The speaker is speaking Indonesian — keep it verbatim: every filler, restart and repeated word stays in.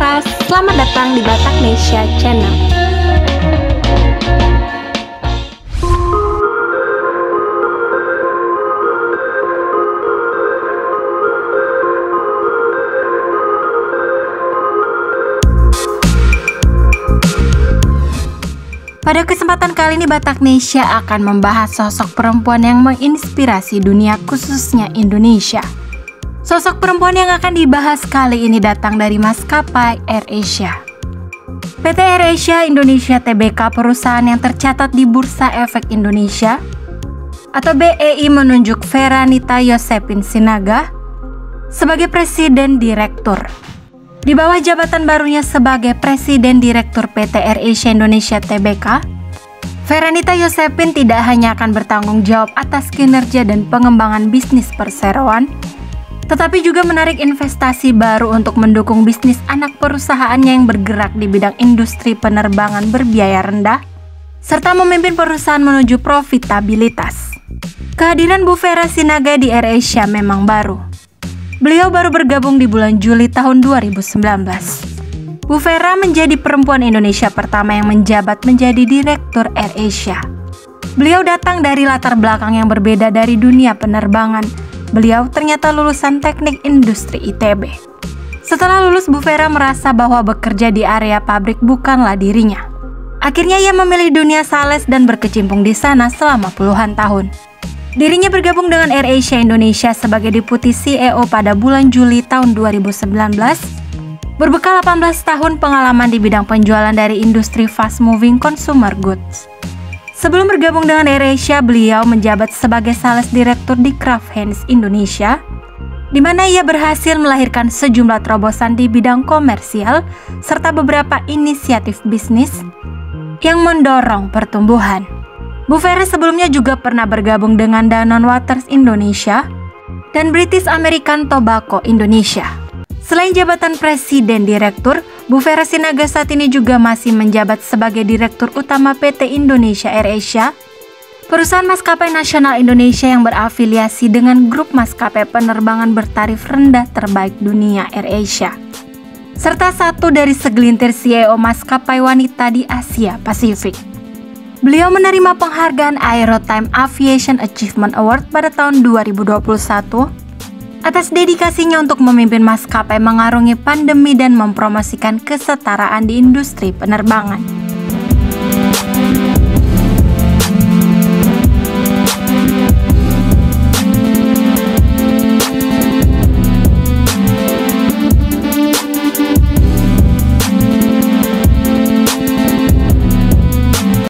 Laras, selamat datang di Bataknesia Channel. Pada kesempatan kali ini Bataknesia akan membahas sosok perempuan yang menginspirasi dunia, khususnya Indonesia. Sosok perempuan yang akan dibahas kali ini datang dari maskapai AirAsia. P T AirAsia Indonesia Tbk, perusahaan yang tercatat di Bursa Efek Indonesia atau B E I, menunjuk Feranita Yosepin Sinaga sebagai Presiden Direktur. Di bawah jabatan barunya sebagai Presiden Direktur P T AirAsia Indonesia Tbk, Feranita Yosepin tidak hanya akan bertanggung jawab atas kinerja dan pengembangan bisnis perseroan, tetapi juga menarik investasi baru untuk mendukung bisnis anak perusahaannya yang bergerak di bidang industri penerbangan berbiaya rendah, serta memimpin perusahaan menuju profitabilitas. Kehadiran Bu Fera Sinaga di AirAsia memang baru. Beliau baru bergabung di bulan Juli tahun dua ribu sembilan belas. Bu Fera menjadi perempuan Indonesia pertama yang menjabat menjadi Direktur AirAsia. Beliau datang dari latar belakang yang berbeda dari dunia penerbangan. Beliau ternyata lulusan Teknik Industri I T B. Setelah lulus, Bu Fera merasa bahwa bekerja di area pabrik bukanlah dirinya. Akhirnya ia memilih dunia sales dan berkecimpung di sana selama puluhan tahun. Dirinya bergabung dengan AirAsia Indonesia sebagai Deputi C E O pada bulan Juli tahun dua ribu sembilan belas. Berbekal delapan belas tahun pengalaman di bidang penjualan dari industri fast moving consumer goods. Sebelum bergabung dengan AirAsia, beliau menjabat sebagai Sales Director di Kraft Heinz Indonesia, di mana ia berhasil melahirkan sejumlah terobosan di bidang komersial serta beberapa inisiatif bisnis yang mendorong pertumbuhan. Bu Fera sebelumnya juga pernah bergabung dengan Danone Waters Indonesia dan British American Tobacco Indonesia. Selain jabatan Presiden Direktur, Bu Fera Sinaga saat ini juga masih menjabat sebagai Direktur Utama P T Indonesia AirAsia, perusahaan maskapai nasional Indonesia yang berafiliasi dengan grup maskapai penerbangan bertarif rendah terbaik dunia AirAsia, serta satu dari segelintir C E O maskapai wanita di Asia Pasifik. Beliau menerima penghargaan Aerotime Aviation Achievement Award pada tahun dua ribu dua puluh satu atas dedikasinya untuk memimpin maskapai mengarungi pandemi dan mempromosikan kesetaraan di industri penerbangan.